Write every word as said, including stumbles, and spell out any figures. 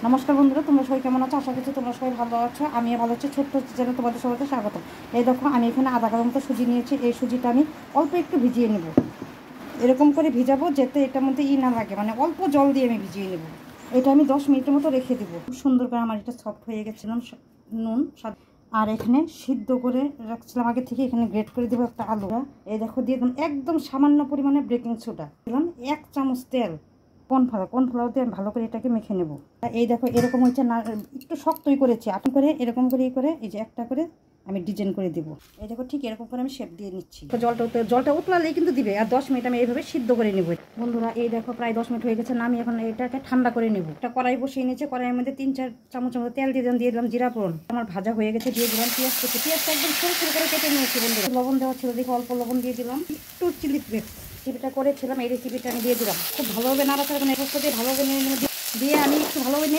নমস্কার বন্ধুরা, তোমরা সবাই কেমন আছো? আশা করছি তোমরা সবাই ভালো আছো। আমিও ভালো আছি। ছোট্ট যেন তোমাদের সবাইকে স্বাগত। এই দেখো, আমি এখানে আধা কাপ মতো সুজি নিয়েছি। এই সুজিটা আমি অল্প একটু ভিজিয়ে নেব। এরকম করে ভিজাবো যাতে এটার মধ্যে ই না লাগে, মানে অল্প জল দিয়ে আমি ভিজিয়ে নেব। এটা আমি দশ মিনিটের মতো রেখে দেবো। খুব সুন্দর করে আমার এটা সফট হয়ে গেছিলাম। নুন আর এখানে সিদ্ধ করে রাখছিলাম আগে থেকে। এখানে গ্রেট করে দেবো একটা আলু। এই দেখো দিয়ে দিলাম একদম সামান্য পরিমাণে বেকিং সোডা, দিলাম এক চামচ তেল, কর্নফ্লাওয়ার কর্নফ্লাওয়ার দিয়ে ভালো করে এটাকে মেখে নেব। এই দেখো এরকম হচ্ছে না, একটু শক্তই করেছি। আপনি করে এরকম করে করে এই যে একটা করে আমি ডিজাইন করে দেবো। এই দেখো ঠিক এরকম করে আমি শেপ দিয়ে নিচ্ছি। জলটা জলটা উতলালেই কিন্তু দিবে। আর দশ মিনিট আমি এইভাবে সিদ্ধ করে নেব। বন্ধুরা এই দেখো প্রায় দশ মিনিট হয়ে গেছে না, আমি এখন এটাকে ঠান্ডা করে নেব। একটা কড়াই বসিয়ে নিয়েছে। কড়াইয়ের মধ্যে তিন চার চামচ মতো তেল দিয়ে দিলাম, দিয়ে দিলাম জিরা ফোড়ন। আমার ভাজা হয়ে গেছে। দিয়ে দিলাম পেঁয়াজ কেটে। পেঁয়াজটা একদম ছোটো ছোটো করে কেটে নিয়েছি বন্ধুরা। লবণ দেওয়া ছিল, দেখো অল্প লবণ দিয়ে দিলাম। একটু চিলি ফ্লেক্স রেসিপিটা করেছিলাম, এই রেসিপিটা আমি দিয়ে দিলাম। খুব ভালোভাবে নাড়াচাড়া করে দিয়ে ভালোভাবে দিয়ে আমি একটু ভালোভাবে